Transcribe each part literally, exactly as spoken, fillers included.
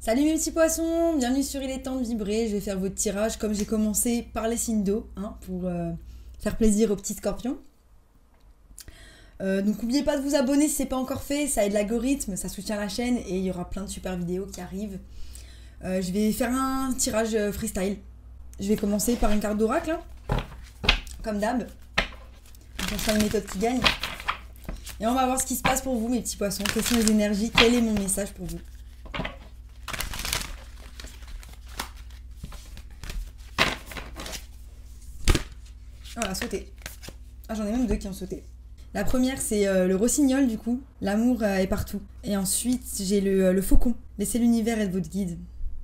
Salut mes petits poissons, bienvenue sur Il est temps de vibrer. Je vais faire votre tirage comme j'ai commencé par les signes d'eau, hein, pour euh, faire plaisir aux petits scorpions. Euh, donc n'oubliez pas de vous abonner si ce n'est pas encore fait, ça aide l'algorithme, ça soutient la chaîne et il y aura plein de super vidéos qui arrivent. Euh, je vais faire un tirage freestyle. Je vais commencer par une carte d'oracle, hein, comme d'hab. On fera une méthode qui gagne. Et on va voir ce qui se passe pour vous mes petits poissons. Quelles sont les énergies? Quel est mon message pour vous? Voilà, sauté. Ah, j'en ai même deux qui ont sauté. La première, c'est euh, le rossignol, du coup. L'amour euh, est partout. Et ensuite, j'ai le, euh, le faucon. Laissez l'univers être votre guide.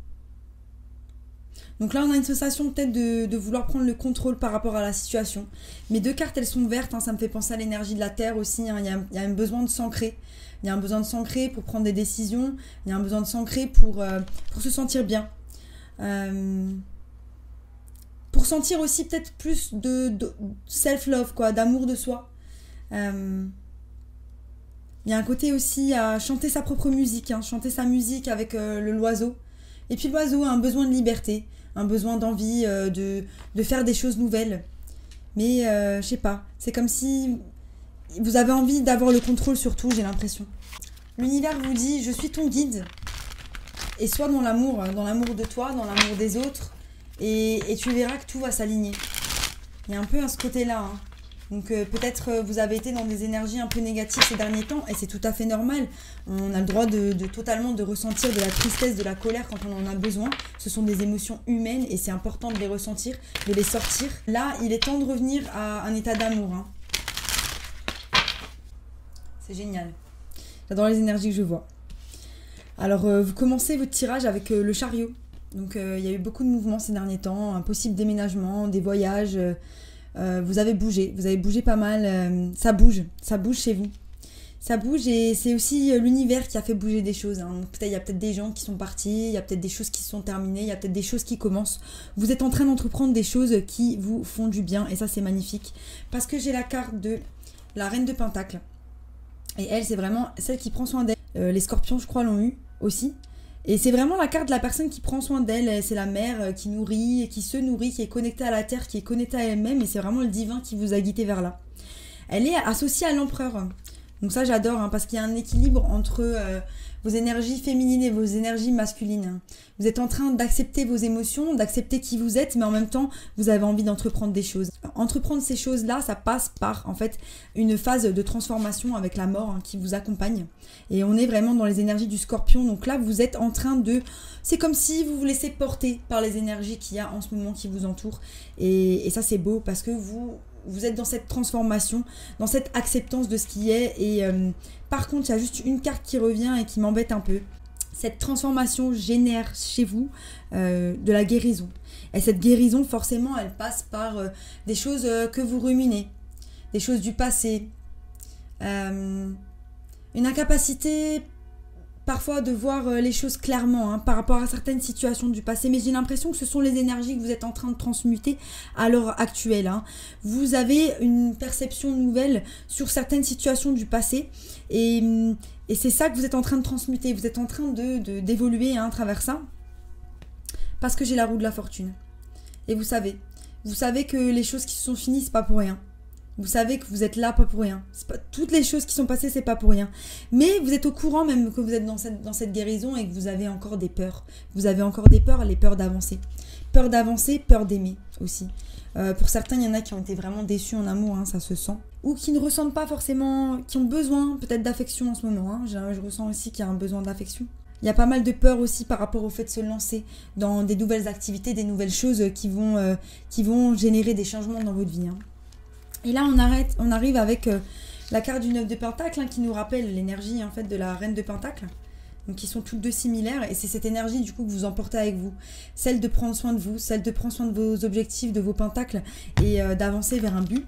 Donc là, on a une sensation peut-être de, de vouloir prendre le contrôle par rapport à la situation. Mes deux cartes, elles sont vertes. Hein, ça me fait penser à l'énergie de la Terre aussi. Hein. Il y a, il y a un besoin de s'ancrer. Il y a un besoin de s'ancrer pour prendre des décisions. Il y a un besoin de s'ancrer pour, euh, pour se sentir bien. Euh... Pour sentir aussi peut-être plus de, de self-love, quoi, d'amour de soi. Euh, il y a un côté aussi à chanter sa propre musique, hein, chanter sa musique avec euh, le l'oiseau. Et puis l'oiseau a un besoin de liberté, un besoin d'envie euh, de, de faire des choses nouvelles. Mais euh, je sais pas, c'est comme si vous avez envie d'avoir le contrôle sur tout, j'ai l'impression. L'univers vous dit, je suis ton guide. Et sois dans l'amour, dans l'amour de toi, dans l'amour des autres. Et, et tu verras que tout va s'aligner. Il y a un peu à ce côté-là. Hein. Donc euh, peut-être euh, vous avez été dans des énergies un peu négatives ces derniers temps et c'est tout à fait normal. On a le droit de, de totalement de ressentir de la tristesse, de la colère quand on en a besoin. Ce sont des émotions humaines et c'est important de les ressentir, de les sortir. Là, il est temps de revenir à un état d'amour. Hein. C'est génial. J'adore les énergies que je vois. Alors euh, vous commencez votre tirage avec euh, le chariot. Donc euh, il y a eu beaucoup de mouvements ces derniers temps, un possible déménagement, des voyages, euh, euh, vous avez bougé, vous avez bougé pas mal, euh, ça bouge, ça bouge chez vous. Ça bouge et c'est aussi l'univers qui a fait bouger des choses. Hein. Il y a peut-être des gens qui sont partis, il y a peut-être des choses qui se sont terminées, il y a peut-être des choses qui commencent. Vous êtes en train d'entreprendre des choses qui vous font du bien et ça c'est magnifique. Parce que j'ai la carte de la reine de Pentacle. Et elle c'est vraiment celle qui prend soin d'elle. Euh, les scorpions je crois l'ont eu aussi. Et c'est vraiment la carte de la personne qui prend soin d'elle, c'est la mère qui nourrit, qui se nourrit, qui est connectée à la terre, qui est connectée à elle-même, et c'est vraiment le divin qui vous a guidé vers là. Elle est associée à l'empereur, donc ça j'adore, hein, parce qu'il y a un équilibre entre euh, vos énergies féminines et vos énergies masculines. Vous êtes en train d'accepter vos émotions, d'accepter qui vous êtes, mais en même temps, vous avez envie d'entreprendre des choses. Entreprendre ces choses-là, ça passe par en fait une phase de transformation avec la mort hein, qui vous accompagne. Et on est vraiment dans les énergies du scorpion. Donc là, vous êtes en train de... C'est comme si vous vous laissez porter par les énergies qu'il y a en ce moment qui vous entourent. Et, et ça, c'est beau parce que vous... Vous êtes dans cette transformation, dans cette acceptance de ce qui est. Et euh, par contre, il y a juste une carte qui revient et qui m'embête un peu. Cette transformation génère chez vous euh, de la guérison. Et cette guérison, forcément, elle passe par euh, des choses euh, que vous ruminez, des choses du passé, euh, une incapacité parfois de voir les choses clairement hein, par rapport à certaines situations du passé, mais j'ai l'impression que ce sont les énergies que vous êtes en train de transmuter à l'heure actuelle. Hein. Vous avez une perception nouvelle sur certaines situations du passé et, et c'est ça que vous êtes en train de transmuter, vous êtes en train de, de, d'évoluer hein, à travers ça, parce que j'ai la roue de la fortune. Et vous savez, vous savez que les choses qui se sont finies, c'est pas pour rien. Vous savez que vous êtes là pas pour rien. C'est pas, toutes les choses qui sont passées, c'est pas pour rien. Mais vous êtes au courant même que vous êtes dans cette, dans cette guérison et que vous avez encore des peurs. Vous avez encore des peurs, les peurs d'avancer. Peur d'avancer, peur d'aimer aussi. Euh, pour certains, il y en a qui ont été vraiment déçus en amour, hein, ça se sent. Ou qui ne ressentent pas forcément, qui ont besoin peut-être d'affection en ce moment. Hein. Je, je ressens aussi qu'il y a un besoin d'affection. Il y a pas mal de peur aussi par rapport au fait de se lancer dans des nouvelles activités, des nouvelles choses qui vont, euh, qui vont générer des changements dans votre vie. Hein. Et là, on, arrête, on arrive avec euh, la carte du neuf de Pentacle hein, qui nous rappelle l'énergie en fait, de la reine de Pentacle. Donc, qui sont toutes deux similaires. Et c'est cette énergie du coup que vous emportez avec vous. Celle de prendre soin de vous, celle de prendre soin de vos objectifs, de vos pentacles et euh, d'avancer vers un but.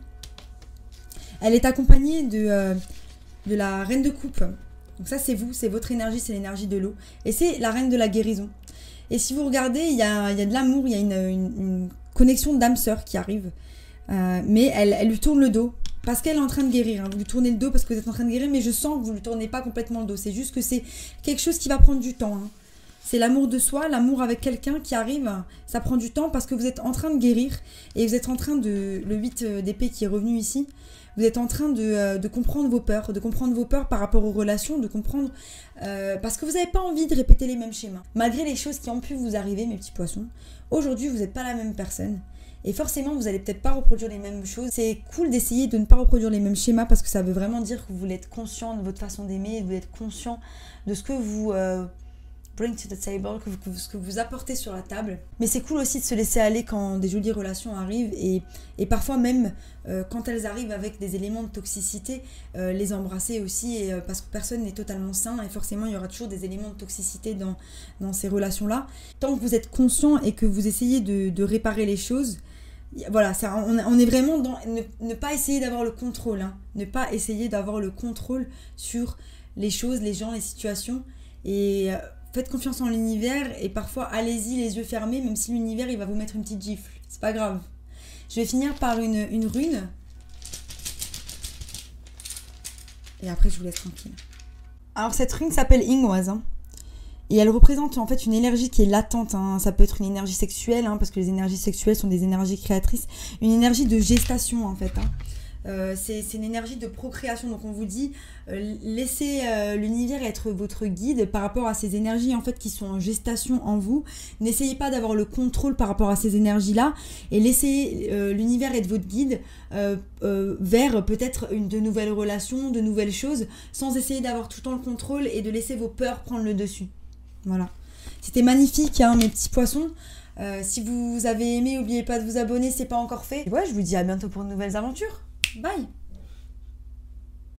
Elle est accompagnée de, euh, de la reine de coupe. Donc ça, c'est vous, c'est votre énergie, c'est l'énergie de l'eau. Et c'est la reine de la guérison. Et si vous regardez, il y a, il y a de l'amour, il y a une, une, une connexion d'âme-sœur qui arrive. Euh, mais elle, elle lui tourne le dos parce qu'elle est en train de guérir. Hein. Vous lui tournez le dos parce que vous êtes en train de guérir, mais je sens que vous ne lui tournez pas complètement le dos. C'est juste que c'est quelque chose qui va prendre du temps. Hein. C'est l'amour de soi, l'amour avec quelqu'un qui arrive. Ça prend du temps parce que vous êtes en train de guérir et vous êtes en train de... Le huit d'épée qui est revenu ici, vous êtes en train de, de comprendre vos peurs, de comprendre vos peurs par rapport aux relations, de comprendre... Euh, parce que vous n'avez pas envie de répéter les mêmes schémas. Malgré les choses qui ont pu vous arriver, mes petits poissons, aujourd'hui, vous n'êtes pas la même personne. Et forcément, vous n'allez peut-être pas reproduire les mêmes choses. C'est cool d'essayer de ne pas reproduire les mêmes schémas parce que ça veut vraiment dire que vous voulez être conscient de votre façon d'aimer, vous êtes conscient de ce que vous... Euh, bring to the table, que vous, ce que vous apportez sur la table. Mais c'est cool aussi de se laisser aller quand des jolies relations arrivent et, et parfois même euh, quand elles arrivent avec des éléments de toxicité, euh, les embrasser aussi et, euh, parce que personne n'est totalement sain et forcément il y aura toujours des éléments de toxicité dans, dans ces relations-là. Tant que vous êtes conscient et que vous essayez de, de réparer les choses, voilà, ça, on, on est vraiment dans ne, ne pas essayer d'avoir le contrôle, hein, ne pas essayer d'avoir le contrôle sur les choses, les gens, les situations et... Euh, faites confiance en l'univers et parfois allez-y les yeux fermés, même si l'univers il va vous mettre une petite gifle. C'est pas grave. Je vais finir par une, une rune. Et après je vous laisse tranquille. Alors cette rune s'appelle Ingwaz. Hein, et elle représente en fait une énergie qui est latente. Hein. Ça peut être une énergie sexuelle, hein, parce que les énergies sexuelles sont des énergies créatrices. Une énergie de gestation en fait. Hein. Euh, c'est une énergie de procréation, donc on vous dit euh, laissez euh, l'univers être votre guide par rapport à ces énergies en fait qui sont en gestation en vous. N'essayez pas d'avoir le contrôle par rapport à ces énergies là et laissez euh, l'univers être votre guide euh, euh, vers peut-être une de nouvelles relations, de nouvelles choses, sans essayer d'avoir tout le temps le contrôle et de laisser vos peurs prendre le dessus. Voilà, c'était magnifique hein, mes petits poissons. Euh, si vous avez aimé, n'oubliez pas de vous abonner, c'est pas encore fait. Et ouais, je vous dis à bientôt pour de nouvelles aventures. Bye.